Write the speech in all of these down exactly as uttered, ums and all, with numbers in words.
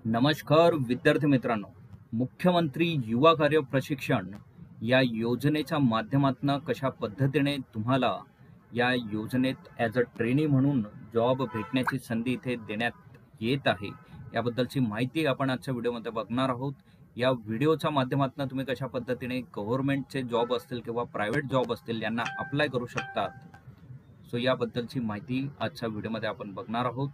नमस्कार विद्यार्थी मित्रांनो, मुख्यमंत्री युवा कार्य प्रशिक्षण या योजनेच्या माध्यमातून कशा पद्धतीने तुम्हाला या योजनेत ॲज अ ट्रेनी म्हणून जॉब भेटण्याची संधी इथे देण्यात येत आहे, याबद्दलची माहिती आपण आजच्या व्हिडिओमध्ये बघणार आहोत। या व्हिडिओच्या माध्यमातून तुम्ही कशा पद्धतीने गव्हर्नमेंटचे जॉब असतील किंवा प्रायव्हेट जॉब असतील यांना अप्लाय करू शकतात, सो याबद्दलची माहिती आजच्या व्हिडिओमध्ये आपण बघणार आहोत।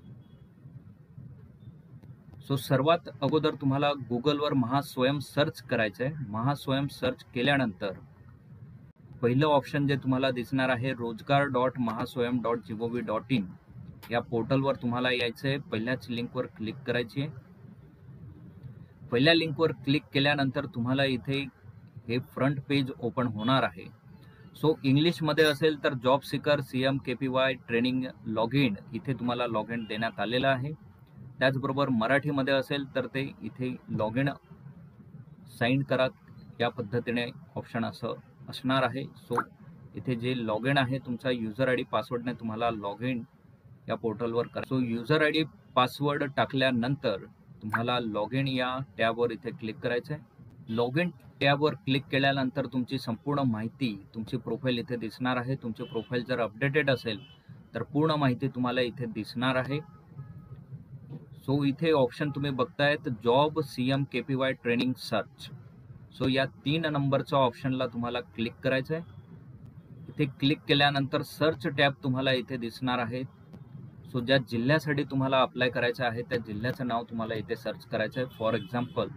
सो सर्वात अगोदर तुम्हाला गुगलवर महास्वयं सर्च करायचं आहे। महास्वयं सर्च केल्यानंतर पहिलं ऑप्शन जे तुम्हाला दिसणार आहे रोजगार dot Mahaswayam dot G O V dot in या पोर्टलवर तुम्हाला यायचं आहे। पहिल्याच लिंकवर क्लिक करायची आहे। पहिल्या लिंकवर क्लिक केल्यानंतर तुम्हाला इथे हे फ्रंट पेज ओपन होणार आहे। सो इंग्लिशमध्ये असेल तर job seeker C M K P Y training log in इथे तुम्हाला लॉग इन देण्यात आलेलं आहे। त्याचबरोबर मराठीमध्ये असेल तर ते इथे लॉग इन साइन करा या पद्धतीने ऑप्शन असं असणार आहे। सो इथे जे लॉग इन आहे तुमचा युजर आय डी पासवर्डने तुम्हाला लॉग इन या पोर्टलवर करा। So user I D password टाकल्यानंतर तुम्हाला लॉग इन या टॅबवर इथे क्लिक करायचं आहे। लॉग इन टॅबवर क्लिक केल्यानंतर तुमची संपूर्ण माहिती, तुमची प्रोफाईल इथे दिसणार आहे। तुमची प्रोफाईल जर अपडेटेड असेल तर पूर्ण माहिती तुम्हाला इथे दिसणार आहे। सो इथे ऑप्शन तुम्ही बघतायत job C M K P Y training search. So या तीन नंबरच्या ऑप्शनला तुम्हाला क्लिक करायचं आहे। इथे क्लिक केल्यानंतर सर्च टॅब तुम्हाला इथे दिसणार आहे। सो ज्या जिल्ह्यासाठी तुम्हाला अप्लाय करायचं आहे त्या जिल्ह्याचं नाव तुम्हाला इथे सर्च करायचं आहे। फॉर एक्झाम्पल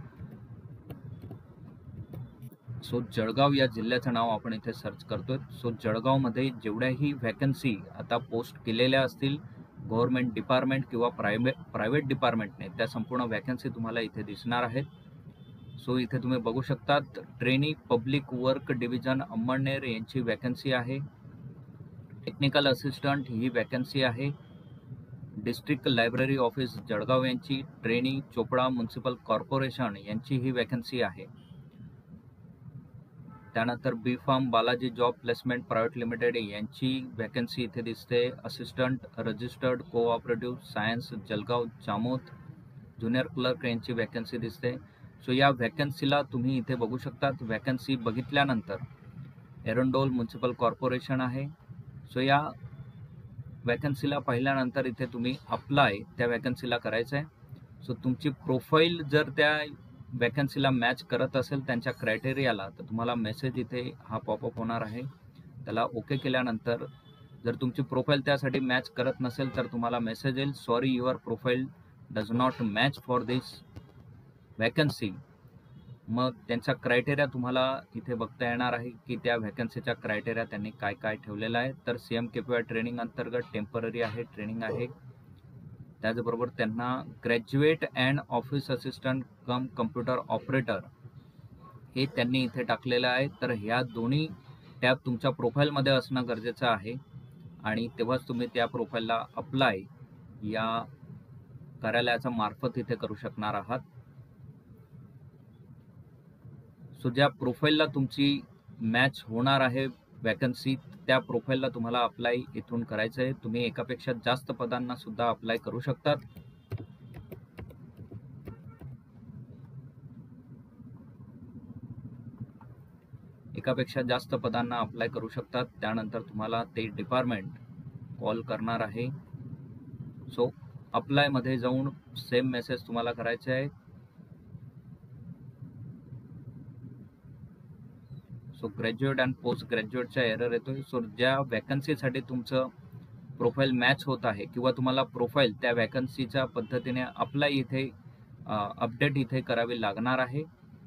सो जळगाव या जिल्ह्याचं नाव आपण इथे सर्च करतोय। सो जळगावमध्ये जेवढ्याही वॅकन्सी आता पोस्ट केलेल्या असतील गव्हर्नमेंट डिपार्टमेंट किंवा प्रायव्हेट प्रायव्हेट डिपार्टमेंटने, त्या संपूर्ण वॅकन्सी तुम्हाला इथे दिसणार आहेत। सो इथे तुम्ही बघू शकतात trainee public work division Amalner यांची वॅकन्सी आहे। टेक्निकल असिस्टंट ही वॅकन्सी आहे। डिस्ट्रिक्ट लायब्ररी ऑफिस जळगाव यांची, ट्रेनी चोपडा म्युनिसिपल कॉर्पोरेशन यांची ही वॅकन्सी आहे। त्यानंतर B pharm Balaji job placement private limited यांची वॅकन्सी इथे दिसते। Assistant registered cooperative science Jalgaon Jamod junior clerk यांची वॅकन्सी दिसते। सो या वॅकन्सीला तुम्ही इथे बघू शकतात। वॅकन्सी बघितल्यानंतर एरंडोल म्युनिसिपल कॉर्पोरेशन आहे। सो या वॅकन्सीला पाहिल्यानंतर इथे तुम्ही अप्लाय त्या वॅकन्सीला करायचं आहे। सो तुमची प्रोफाईल जर त्या वॅकन्सीला मॅच करत असेल त्यांच्या क्रायटेरियाला, तर तुम्हाला मेसेज इथे हा पॉपअप होणार आहे। त्याला ओके केल्यानंतर जर तुमची प्रोफाईल त्यासाठी मॅच करत नसेल तर तुम्हाला मेसेज येईल sorry your profile does not match for this vacancy. मग त्यांचा क्रायटेरिया तुम्हाला इथे बघता येणार आहे की त्या वॅकन्सीच्या क्रायटेरिया त्यांनी काय काय ठेवलेला आहे। तर C M K P Y training अंतर्गत टेम्पररी आहे, ट्रेनिंग आहे। त्याचबरोबर त्यांना graduate and office assistant cum computer operator हे त्यांनी इथे टाकलेलं आहे। तर ह्या दोन्ही टॅब तुमच्या प्रोफाईलमध्ये असणं गरजेचं आहे आणि तेव्हाच तुम्ही त्या प्रोफाईलला अप्लाय या कार्यालयाच्या मार्फत इथे करू शकणार आहात। सो ज्या प्रोफाईलला तुमची मॅच होणार आहे वॅकन्सी, त्या प्रोफाईलला तुम्हाला अप्लाय इथून करायचं आहे। तुम्ही एकापेक्षा जास्त पदांना सुद्धा अप्लाय करू शकतात। एकापेक्षा जास्त पदांना अप्लाय करू शकतात। त्यानंतर तुम्हाला ते डिपार्टमेंट कॉल करणार आहे। सो अप्लाय मध्ये जाऊन सेम मेसेज तुम्हाला करायचे आहे। सो ग्रॅज्युएट अँड पोस्ट ग्रॅज्युएटचा एरर येतोय। सो ज्या वॅकन्सीसाठी तुमचं प्रोफाईल मॅच होत आहे किंवा तुम्हाला प्रोफाईल त्या वॅकन्सीच्या पद्धतीने अप्लाय इथे अपडेट इथे करावी लागणार आहे।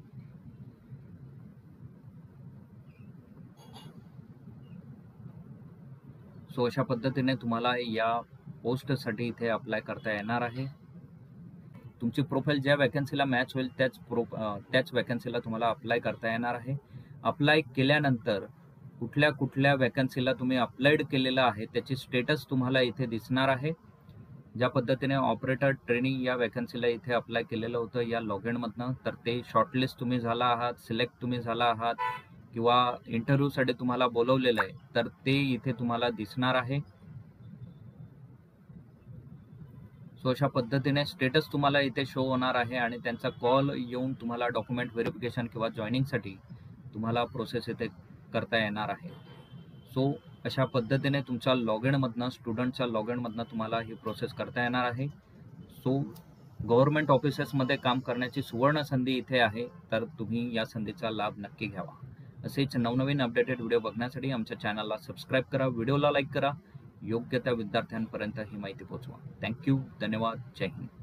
सो अशा पद्धतीने तुम्हाला या पोस्टसाठी इथे अप्लाय करता येणार आहे। तुमची प्रोफाईल ज्या वॅकन्सीला मॅच होईल त्याच प्रो त्याच वॅकन्सीला तुम्हाला अप्लाय करता येणार आहे। अप्लाय केल्यानंतर कुठल्या कुठल्या वॅकन्सीला तुम्ही अप्लाइड केलेलं आहे त्याची स्टेटस तुम्हाला इथे दिसणार आहे। ज्या पद्धतीने ऑपरेटर ट्रेनिंग या वॅकन्सीला इथे अप्लाय केलेलं होतं या लॉग इनमधनं, तर ते शॉर्टलिस्ट तुम्ही झाला आहात, सिलेक्ट तुम्ही झाला आहात किंवा इंटरव्ह्यूसाठी तुम्हाला बोलवलेलं आहे, तर ते इथे तुम्हाला दिसणार आहे। सो अशा पद्धतीने स्टेटस तुम्हाला इथे शो होणार आहे आणि त्यांचा कॉल येऊन तुम्हाला डॉक्युमेंट व्हेरिफिकेशन किंवा जॉईनिंगसाठी तुम्हाला प्रोसेस इथे करता येणार आहे. सो अशा पद्धतीने तुमच्या लॉग इनमधनं स्टुडंटच्या लॉग इनमधनं तुम्हाला ही प्रोसेस करता येणार आहे. सो गव्हर्नमेंट ऑफिसेसमध्ये काम करण्याची सुवर्ण संधी इथे आहे, तर तुम्ही या संधीचा लाभ नक्की घ्यावा. असेच नवनवीन अपडेटेड व्हिडिओ बघण्यासाठी आमच्या चॅनलला सबस्क्राईब करा, व्हिडिओला लाईक करा, योग्य त्या विद्यार्थ्यांपर्यंत ही माहिती पोहोचवा. थँक्यू, धन्यवाद, जय हिंद.